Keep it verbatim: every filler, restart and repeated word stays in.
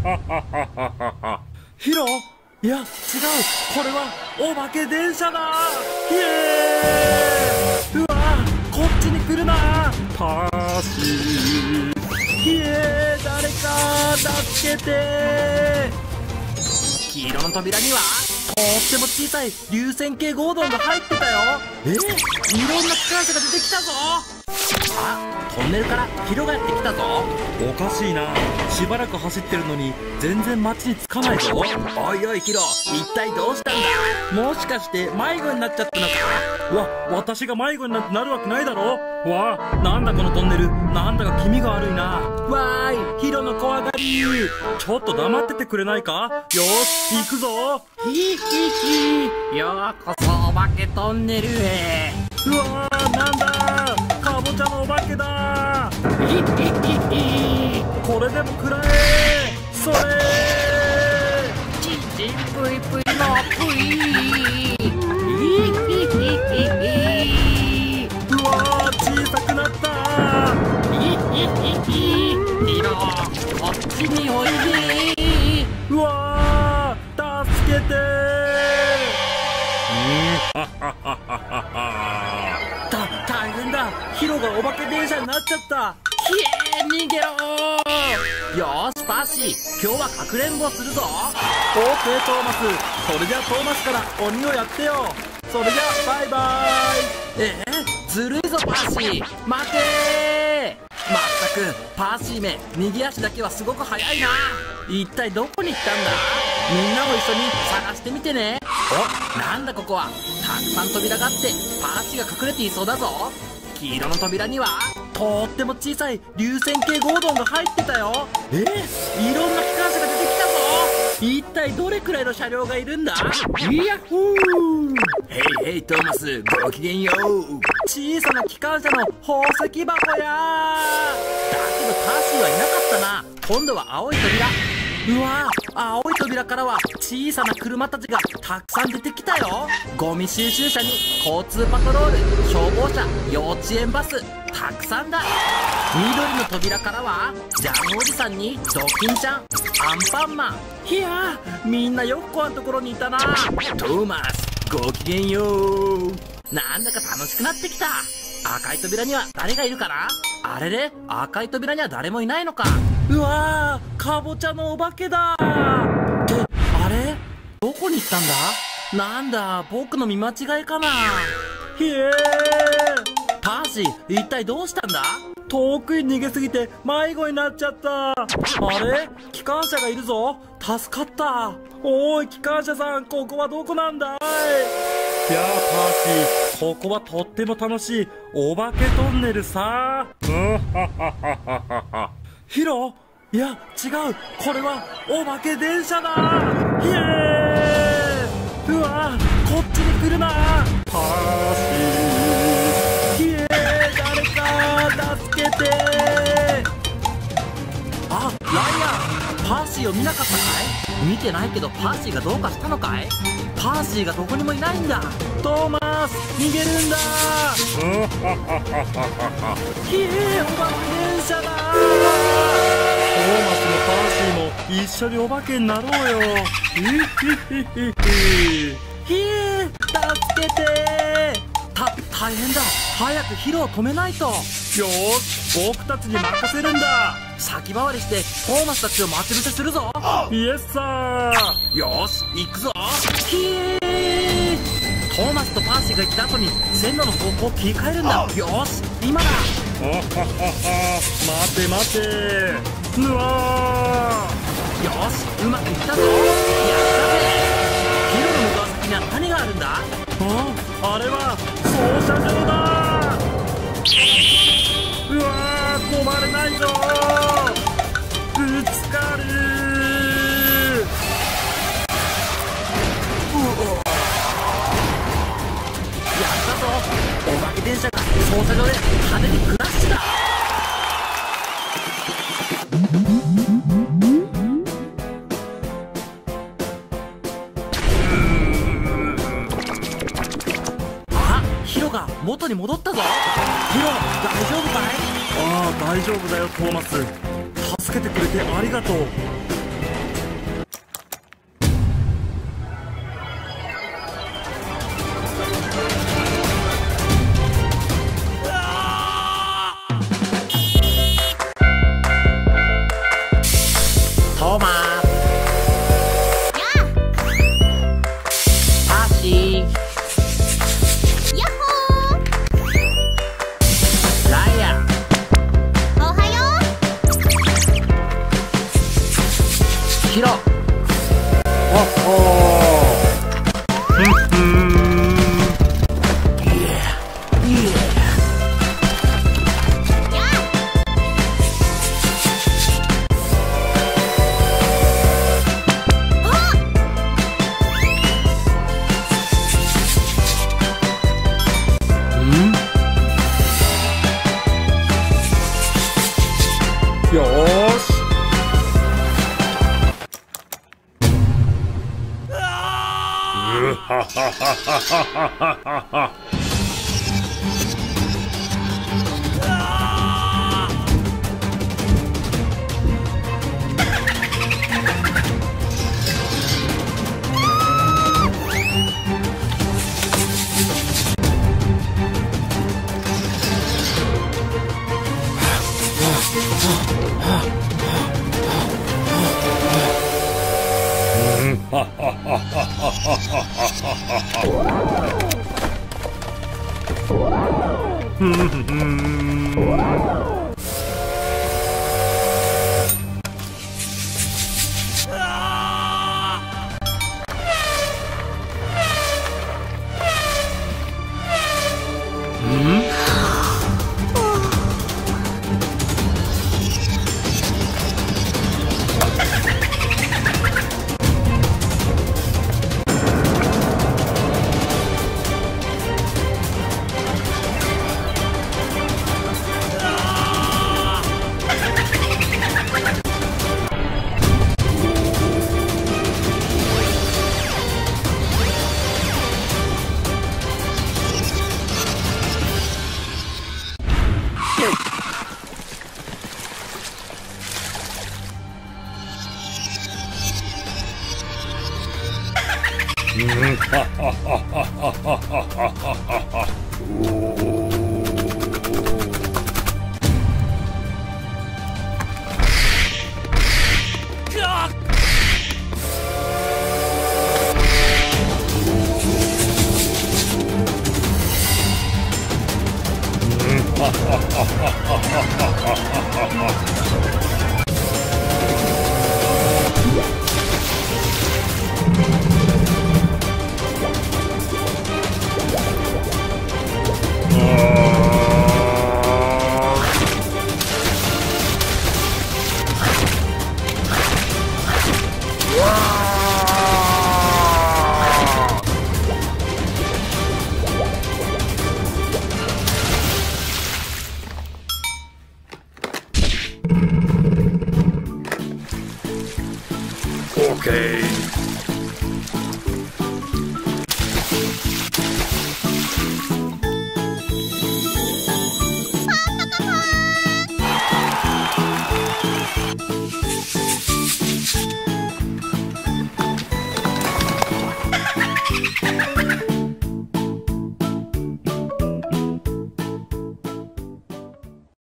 ヒロ、いや違う、これはお化け電車だ。イエーイ。うわ、こっちに来るな。パーシー、イエーイ、誰か助けて。黄色の扉にはとっても小さい流線形合同が入ってたよ。えー、いろんな機関車が出てきたぞ。あ、トンネルからヒロがやってきたぞ。おかしいな、しばらく走ってるのに全然街に着かないぞ。おいおいヒロ、一体どうしたんだ。もしかして迷子になっちゃったのか。わ、私が迷子になんてなるわけないだろ。わあ、なんだこのトンネル、なんだか気味が悪いな。わーい、ヒロの怖がり。ちょっと黙っててくれないか。よーし、行くぞ。 ヒヒヒ、ようこそお化けトンネルへ。 うわー、なんだ、かぼちゃのお化けだ。 ヒヒヒヒ、 これでも食らえ。それー、 ちんちんぷいぷいのぷい。ヒヒヒヒ、 うわー、小さくなった。 ヒヒヒヒ、ヒロ、こっちにおいで。 うわー、助けてー。た、大変だ。ヒロがお化け電車になっちゃった。 ひえ、逃げろー。よーしパーシー、今日はかくれんぼするぞ。 オーケートーマス、それじゃあトーマスから鬼をやってよ。それじゃあバイバーイ。 えー、ずるいぞパーシー、待てー。まったくパーシーめ、右足だけはすごく速いな。一体どこに行ったんだ。みんなも一緒に探してみてね。お、なんだここは。たくさん扉があってパーシーが隠れていそうだぞ。黄色の扉にはとっても小さい流線形合同が入ってたよ。えー、いろんな機関車が出てきたぞ。一体どれくらいの車両がいるんだ。 イヤッホー。ヘイヘイトーマス、ごきげんよう。 小さな機関車の宝石箱やー。だけどパーシーはいなかったな。今度は青い扉。うわー、青い扉からは小さな車たちがたくさん出てきたよ。ゴミ収集車に交通パトロール、消防車、幼稚園バス、たくさんだ。緑の扉からはジャムおじさんにドキンちゃん、アンパンマン。いやー、みんなよくこんところにいたな。 トーマス、ごきげんよう。なんだか楽しくなってきた。赤い扉には誰がいるかな。あれれ、赤い扉には誰もいないのか。 うわー、かぼちゃのお化けだ。ってあれ、どこに行ったんだ。なんだ、僕の見間違いかな。ひえー、パーシー、一体どうしたんだ。遠くに逃げすぎて迷子になっちゃった。あれ、機関車がいるぞ。助かった。おーい、機関車さん、ここはどこなんだい。いやー、パーシー、ここはとっても楽しいお化けトンネルさ。ヒロ、いや違う、これはお化け電車だ。イエーイ。うわ、こっちに来るな。パーシー、イエーイ、誰か助けて。あ、ライアン、パーシーを見なかったかい。見てないけどパーシーがどうかしたのかい。パーシーがどこにもいないんだ。トーマス、逃げるんだ。ひえー、お化け電車だ。トーマスもパーシーも一緒にお化けになろうよ。ひえー、助けて。た、大変だ。早くヒロを止めないと。よーし、僕たちに任せるんだ。先回りしてトーマスたちを待ち伏せするぞ。イエスサー。 よーし、行くぞ。 ひえー、トーマスとパーシーが行った後に線路の方向を切り替えるんだ。よーし、今だ。待て待て。うわー、よーし、うまくいったぞ。やったぜ。ヒロの向かう先には何があるんだ。あ、あれは操車場だ。うわー、止まれないぞ。ぶつかる。やったぞ。お化け電車が操車場で派手にクラッシュだ。あ、ヒロが元に戻ったぞ。ヒロ、大丈夫かい。ああ、大丈夫だよトーマス。助けてくれてありがとう。 トーマパーシーやっほライアンーおはよヒロほっほーふんふんよーしうはははははははオーケー